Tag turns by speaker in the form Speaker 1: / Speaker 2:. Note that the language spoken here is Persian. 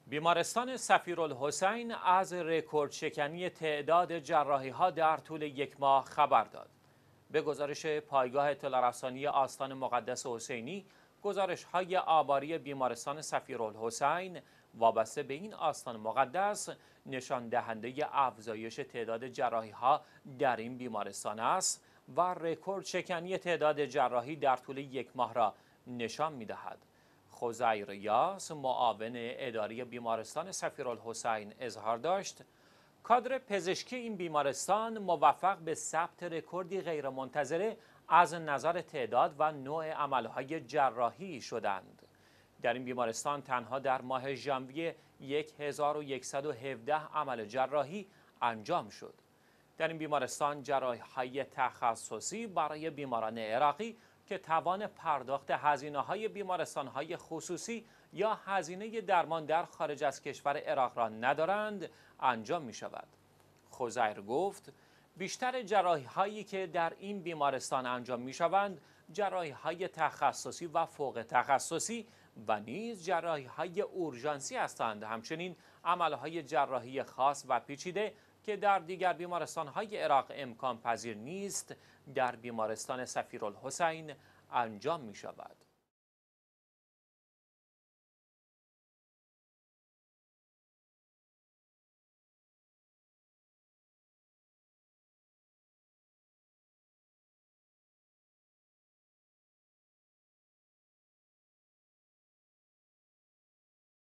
Speaker 1: بیمارستان صفیرالحسین از رکورد شکنی تعداد جراحی‌ها در طول یک ماه خبر داد. به گزارش پایگاه اطلاع رسانی آستان مقدس حسینی، گزارش‌های آماری بیمارستان صفیرالحسین وابسته به این آستان مقدس نشان دهنده افزایش تعداد جراحی‌ها در این بیمارستان است و رکورد شکنی تعداد جراحی در طول یک ماه را نشان می‌دهد. خزیر یاس، معاون اداری بیمارستان صفیرالحسین اظهار داشت کادر پزشکی این بیمارستان موفق به ثبت رکوردی غیرمنتظره از نظر تعداد و نوع عملهای جراحی شدند. در این بیمارستان تنها در ماه ژانویه 1117 عمل جراحی انجام شد. در این بیمارستان جراحی‌های تخصصی برای بیماران عراقی که توان پرداخت هزینه‌های بیمارستان‌های خصوصی یا هزینه درمان در خارج از کشور عراق را ندارند انجام می‌شود. خزیر گفت بیشتر جراحی‌هایی که در این بیمارستان انجام می‌شوند جراحی‌های تخصصی و فوق تخصصی و نیز جراحی‌های اورژانسی هستند. همچنین عمل‌های جراحی خاص و پیچیده که در دیگر بیمارستان‌های عراق امکان پذیر نیست در بیمارستان صفیرالحسین انجام می‌شود.